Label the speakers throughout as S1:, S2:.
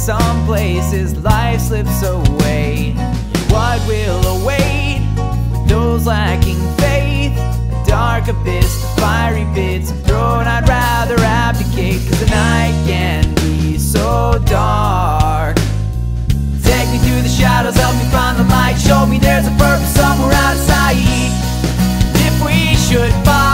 S1: some places life slips away. What will await those lacking faith? A dark abyss, the fiery pits of throne. I'd rather abdicate, 'cause the night can be so dark. Take me through the shadows, help me find the light. Show me there's a purpose somewhere out of sight. If we should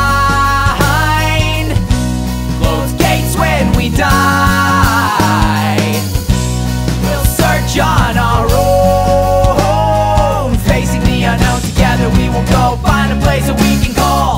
S1: find closed gates when we die, we'll search on our own, facing the unknown. Together we will go find a place that we can call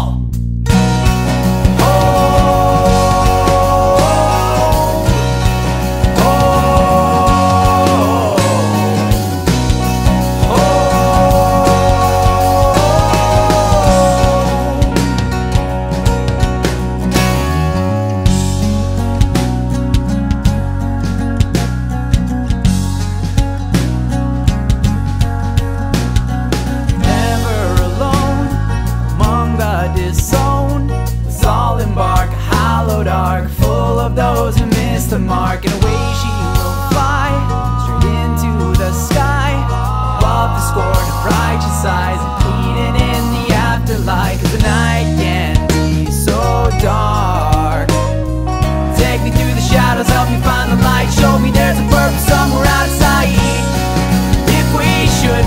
S1: disowned. Let's all embark, a hallowed ark, full of those who missed the mark. And away she will fly, straight into the sky, above the scorn of righteous eyes, and pleading in the afterlife. 'Cause the night can be so dark. Take me through the shadows, help me find the light. Show me there's a purpose somewhere out of sight. If we should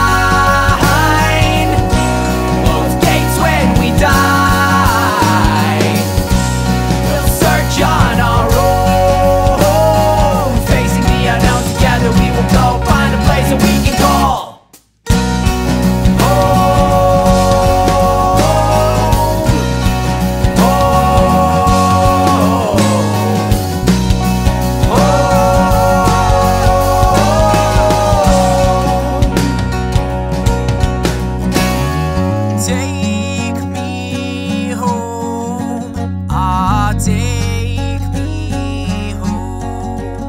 S1: find closed gates when we die, we'll search on our own, facing the unknown. Together we will go find a place that we can call take me home, take me home,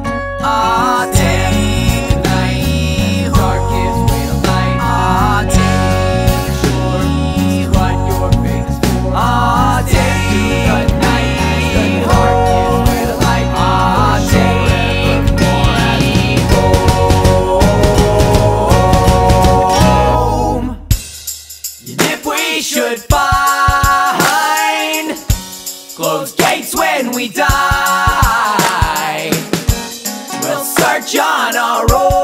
S1: take night, darkest way to light, take shore, what you're famous for, take the night, the darkest way to light, take me home. And if we should find closed gates when we die, we'll search on our own.